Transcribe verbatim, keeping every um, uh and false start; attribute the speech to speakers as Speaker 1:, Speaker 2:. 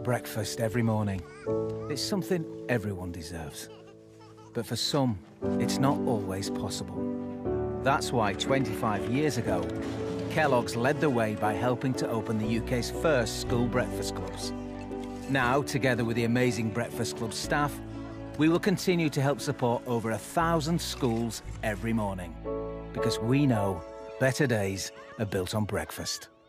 Speaker 1: Breakfast every morning. It's something everyone deserves. But for some, it's not always possible. That's why twenty-five years ago, Kellogg's led the way by helping to open the U K's first school breakfast clubs. Now, together with the amazing Breakfast Club staff, we will continue to help support over a thousand schools every morning. Because we know better days are built on breakfast.